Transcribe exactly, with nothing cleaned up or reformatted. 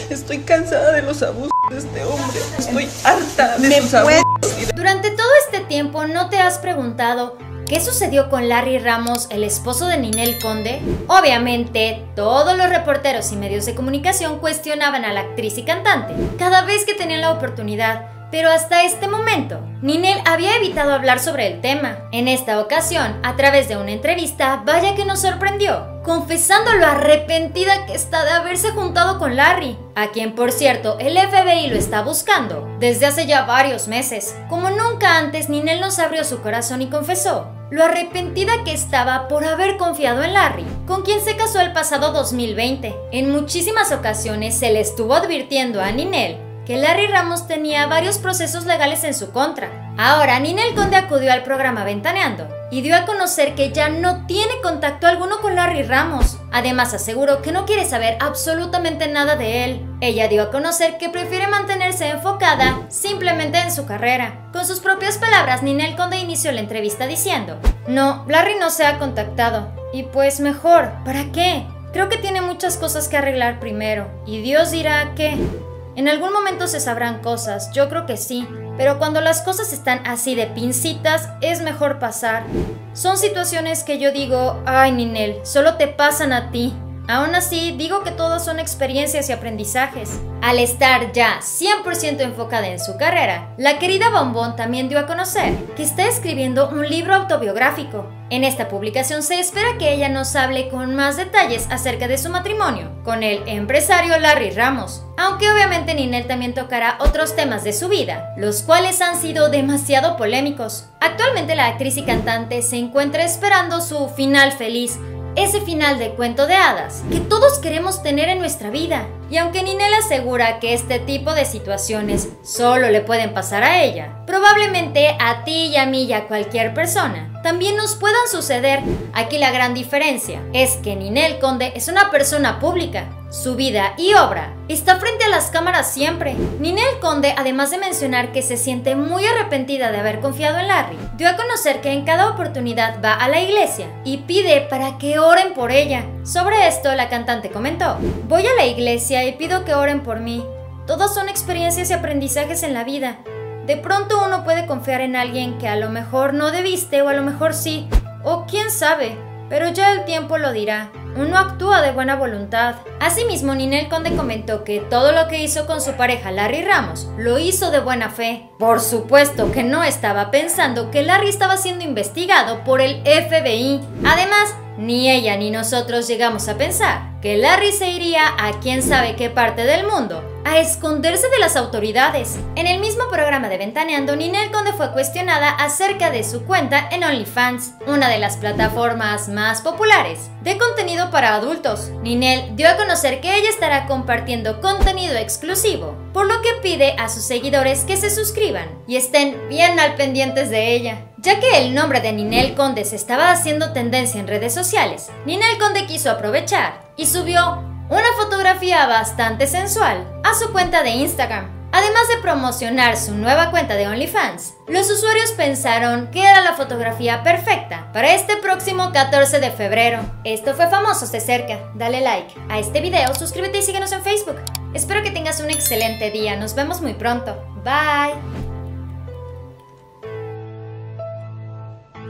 Estoy cansada de los abusos de este hombre. Estoy harta de sus abusos. Durante todo este tiempo, ¿no te has preguntado qué sucedió con Larry Ramos, el esposo de Ninel Conde? Obviamente, todos los reporteros y medios de comunicación cuestionaban a la actriz y cantante cada vez que tenían la oportunidad. Pero hasta este momento, Ninel había evitado hablar sobre el tema. En esta ocasión, a través de una entrevista, vaya que nos sorprendió, confesando lo arrepentida que está de haberse juntado con Larry, a quien por cierto el F B I lo está buscando desde hace ya varios meses. Como nunca antes, Ninel nos abrió su corazón y confesó lo arrepentida que estaba por haber confiado en Larry, con quien se casó el pasado dos mil veinte. En muchísimas ocasiones se le estuvo advirtiendo a Ninel que Larry Ramos tenía varios procesos legales en su contra. Ahora, Ninel Conde acudió al programa Ventaneando y dio a conocer que ya no tiene contacto alguno con Larry Ramos. Además, aseguró que no quiere saber absolutamente nada de él. Ella dio a conocer que prefiere mantenerse enfocada simplemente en su carrera. Con sus propias palabras, Ninel Conde inició la entrevista diciendo: "No, Larry no se ha contactado. Y pues mejor, ¿para qué? Creo que tiene muchas cosas que arreglar primero. Y Dios dirá que... en algún momento se sabrán cosas, yo creo que sí, pero cuando las cosas están así de pincitas, es mejor pasar. Son situaciones que yo digo, ay Ninel, solo te pasan a ti. Aún así, digo que todas son experiencias y aprendizajes". Al estar ya cien por ciento enfocada en su carrera, la querida Bombón también dio a conocer que está escribiendo un libro autobiográfico. En esta publicación se espera que ella nos hable con más detalles acerca de su matrimonio con el empresario Larry Ramos, aunque obviamente Ninel también tocará otros temas de su vida, los cuales han sido demasiado polémicos. Actualmente la actriz y cantante se encuentra esperando su final feliz, ese final de cuento de hadas que todos queremos tener en nuestra vida. Y aunque Ninel asegura que este tipo de situaciones solo le pueden pasar a ella, probablemente a ti y a mí y a cualquier persona también nos puedan suceder. Aquí la gran diferencia es que Ninel Conde es una persona pública. Su vida y obra está frente a las cámaras siempre. Ninel Conde, además de mencionar que se siente muy arrepentida de haber confiado en Larry, dio a conocer que en cada oportunidad va a la iglesia y pide para que oren por ella. Sobre esto, la cantante comentó: "Voy a la iglesia y pido que oren por mí. Todas son experiencias y aprendizajes en la vida. De pronto uno puede confiar en alguien que a lo mejor no debiste, o a lo mejor sí, o quién sabe, pero ya el tiempo lo dirá. Uno actúa de buena voluntad". Asimismo, Ninel Conde comentó que todo lo que hizo con su pareja Larry Ramos lo hizo de buena fe. Por supuesto que no estaba pensando que Larry estaba siendo investigado por el F B I. Además, ni ella ni nosotros llegamos a pensar que Larry se iría a quién sabe qué parte del mundo a esconderse de las autoridades. En el mismo programa de Ventaneando, Ninel Conde fue cuestionada acerca de su cuenta en OnlyFans, una de las plataformas más populares de contenido para adultos. Ninel dio a conocer que ella estará compartiendo contenido exclusivo, por lo que pide a sus seguidores que se suscriban y estén bien al pendientes de ella. Ya que el nombre de Ninel Conde se estaba haciendo tendencia en redes sociales, Ninel Conde quiso aprovechar y subió una fotografía bastante sensual a su cuenta de Instagram. Además de promocionar su nueva cuenta de OnlyFans, los usuarios pensaron que era la fotografía perfecta para este próximo catorce de febrero. Esto fue Famosos de Cerca. Dale like a este video, suscríbete y síguenos en Facebook. Espero que tengas un excelente día. Nos vemos muy pronto. Bye.